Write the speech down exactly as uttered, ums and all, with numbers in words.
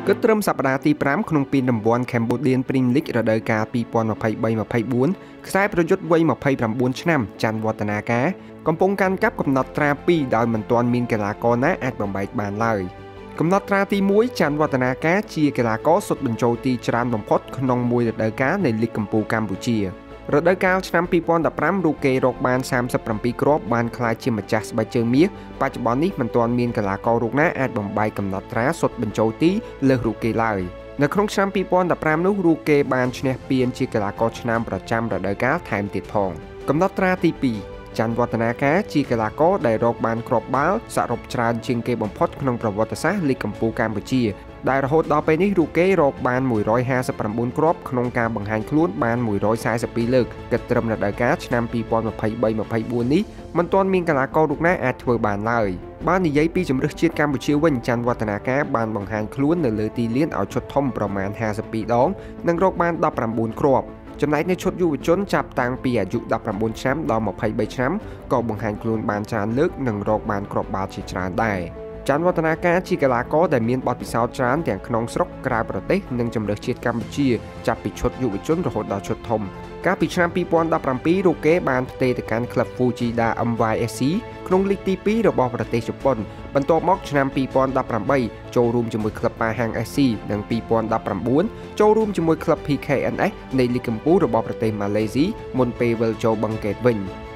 គិតត្រឹមសប្តាហ៍ទីប្រាំក្នុងពីតំបន់ Cambodian Premier League រដូវកាល ពីរពាន់ម្ភៃបី ម្ភៃបួន ខ្សែប្រយុទ្ធវ័យម្ភៃប្រាំបួនឆ្នាំច័ន្ទវឌ្ឍនាការកំពុងកាន់កាប់កំណត់ត្រាពីរដោយមិនទាន់មានកីឡាករណាអាចបំបែកបានឡើយកំណត់ត្រាទីមួយច័ន្ទវឌ្ឍនាការជាកីឡាករសុទ្ធបញ្ចូលទីច្រើនបំផុតក្នុងមួយរដូវកាលនៃលីកកំពូលកម្ពុជារដូវកាលឆ្នាំពីរពាន់ដប់ប្រាំរូគេរកបានសាមសិបប្រាំពីរគ្រាប់បានក្លាយជាម្ចាស់ស្បែកជើងមាសបច្ចុប្បន្ននេះមិនទាន់មានកីឡាកររូបណាអាចបំបែកកំណត់ត្រាសុទ្ធបញ្ចូលទីលើសរូគេឡើយនៅក្នុងឆ្នាំពីរពាន់ដប់ប្រាំនោះរូគេបានឈ្នះពានជាកីឡាករឆ្នាំប្រចាំរដូវកាលថែមទៀតផងកំណត់ត្រាទីពីរច័ន្ទវឌ្ឍនាការជាកីឡាករដែលរកបានគ្រាប់បាល់សរុបច្រើនជាងគេបំផុតក្នុងប្រវត្តិសាស្ត្រលីកកំពូលកម្ពុជាដែលរហូតដល់ពេលនេះរូគេរកបានមួយរយហាសិបប្រាំបួនគ្រាប់ក្នុងការបង្ហាញខ្លួនបានមួយរយសែសិបពីរលើកគិតត្រឹមរដូវកាលឆ្នាំពីរពាន់ម្ភៃបី ម្ភៃបួននេះមិនទាន់មានកីឡាកររូបណាអាចធ្វើបានឡើយបាននិយាយពីជម្រើសជាតិកម្ពុជាវិញច័ន្ទវឌ្ឍនាការបានបង្ហាញខ្លួននៅលើទីលានឲ្យឈុតធំប្រមាណហាសិបពីរដងនិងរកបានដប់ប្រាំបួនគ្រាប់ចំណែកនៅឈុតយុវជនចាប់តាំងពីអាយុដប់ប្រាំបួនឆ្នាំដល់ម្ភៃបីឆ្នាំក៏បង្ហាញខ្លួនបានច្រើនលើកនិងរកបានគ្រាប់បាល់ជាច្រើនដែរច័ន្ទវឌ្ឍនាការជាកីឡាករដែលមានបទពិសោធន៍ច្រើនទាំងក្នុងស្រុកក្រៅប្រទេសនិងជម្រើសជាតិកម្ពុជាចាប់ពីឈុតយុវជនរហូតដល់ឈុតធំកាលពីឆ្នាំពីរពាន់ដប់ប្រាំពីររូគេបានផ្ទេរទៅកាន់ក្លឹប Fujida អឹម វ៉ាយ អេស ស៊ី ក្នុងលីកទីពីររបស់ប្រទេសជប៉ុនបន្ទាប់មកឆ្នាំពីរពាន់ដប់ប្រាំបីចូលរួមជាមួយក្លឹប Pahang អេស ស៊ី និងពីរពាន់ដប់ប្រាំបួនចូលរួមជាមួយក្លឹប ភី ខេ អិន អេស នៃលីកកំពូលរបស់ប្រទេសម៉ាឡេស៊ីមុនពេលវិលចូលបឹងកេតវិញ